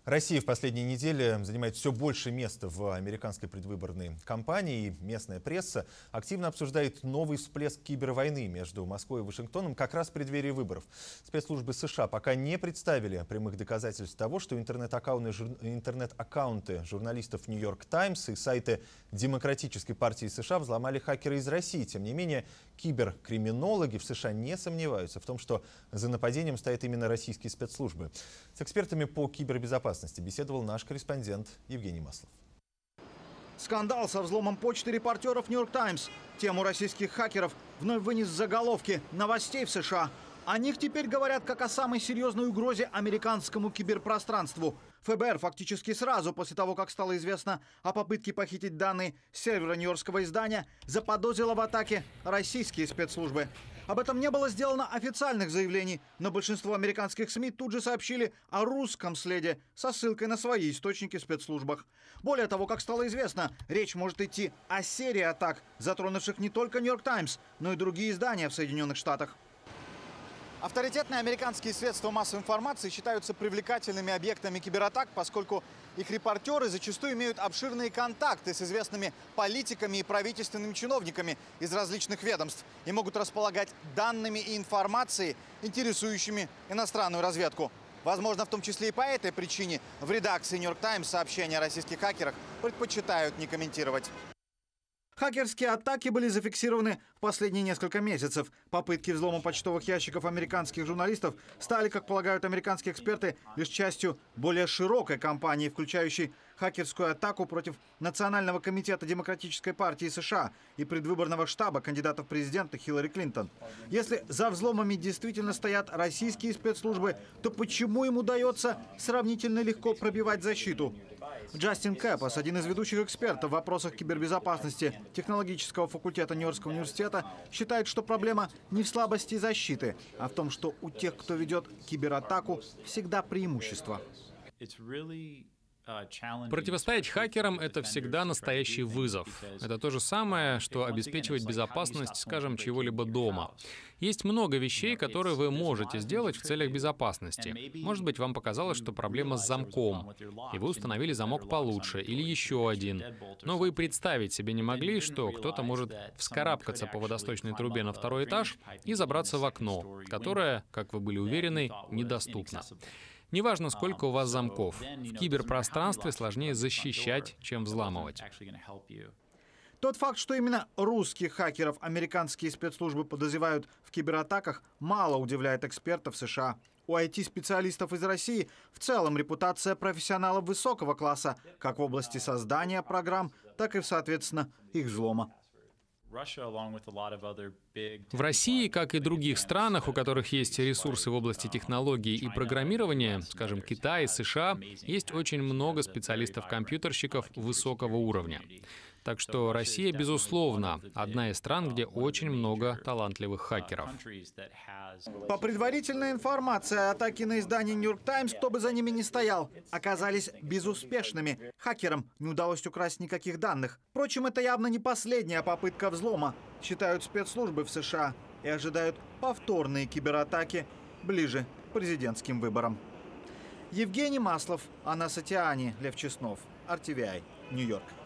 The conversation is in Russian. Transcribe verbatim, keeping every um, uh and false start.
Россия в последние недели занимает все больше места в американской предвыборной кампании. И местная пресса активно обсуждает новый всплеск кибервойны между Москвой и Вашингтоном как раз в преддверии выборов. Спецслужбы США пока не представили прямых доказательств того, что интернет-аккаунты, интернет-аккаунты журналистов «Нью-Йорк Таймс» и сайты Демократической партии США взломали хакеры из России. Тем не менее, киберкриминологи в США не сомневаются в том, что за нападением стоят именно российские спецслужбы. С экспертами по кибербезопасности беседовал наш корреспондент Евгений Маслов. Скандал со взломом почты репортеров «Нью-Йорк Таймс». Тему российских хакеров вновь вынес заголовки новостей в США. О них теперь говорят как о самой серьезной угрозе американскому киберпространству. ФБР фактически сразу после того, как стало известно о попытке похитить данные с сервера нью-йоркского издания, заподозрило в атаке российские спецслужбы. Об этом не было сделано официальных заявлений, но большинство американских СМИ тут же сообщили о русском следе со ссылкой на свои источники в спецслужбах. Более того, как стало известно, речь может идти о серии атак, затронувших не только «Нью-Йорк Таймс», но и другие издания в Соединенных Штатах. Авторитетные американские средства массовой информации считаются привлекательными объектами кибератак, поскольку их репортеры зачастую имеют обширные контакты с известными политиками и правительственными чиновниками из различных ведомств и могут располагать данными и информацией, интересующими иностранную разведку. Возможно, в том числе и по этой причине в редакции «Нью-Йорк Таймс» сообщения о российских хакерах предпочитают не комментировать. Хакерские атаки были зафиксированы в последние несколько месяцев. Попытки взлома почтовых ящиков американских журналистов стали, как полагают американские эксперты, лишь частью более широкой кампании, включающей хакерскую атаку против Национального комитета Демократической партии США и предвыборного штаба кандидатов в президенты Хиллари Клинтон. Если за взломами действительно стоят российские спецслужбы, то почему им удается сравнительно легко пробивать защиту? Джастин Кэппас, один из ведущих экспертов в вопросах кибербезопасности технологического факультета Нью-Йоркского университета, считает, что проблема не в слабости защиты, а в том, что у тех, кто ведет кибератаку, всегда преимущество. Противостоять хакерам – это всегда настоящий вызов. Это то же самое, что обеспечивать безопасность, скажем, чего-либо дома. Есть много вещей, которые вы можете сделать в целях безопасности. Может быть, вам показалось, что проблема с замком, и вы установили замок получше, или еще один. Но вы представить себе не могли, что кто-то может вскарабкаться по водосточной трубе на второй этаж и забраться в окно, которое, как вы были уверены, недоступно. Неважно, сколько у вас замков, в киберпространстве сложнее защищать, чем взламывать. Тот факт, что именно русских хакеров американские спецслужбы подозревают в кибератаках, мало удивляет экспертов США. У ай ти-специалистов из России в целом репутация профессионалов высокого класса, как в области создания программ, так и, соответственно, их взлома. В России, как и других странах, у которых есть ресурсы в области технологий и программирования, скажем, Китай, США, есть очень много специалистов-компьютерщиков высокого уровня. Так что Россия, безусловно, одна из стран, где очень много талантливых хакеров. По предварительной информации, атаки на издание «Нью-Йорк Таймс», кто бы за ними ни стоял, оказались безуспешными. Хакерам не удалось украсть никаких данных. Впрочем, это явно не последняя попытка взлома, считают спецслужбы в США, и ожидают повторные кибератаки ближе к президентским выборам. Евгений Маслов, Анна Сатиани, Лев Чеснов, ар ти ви ай, Нью-Йорк.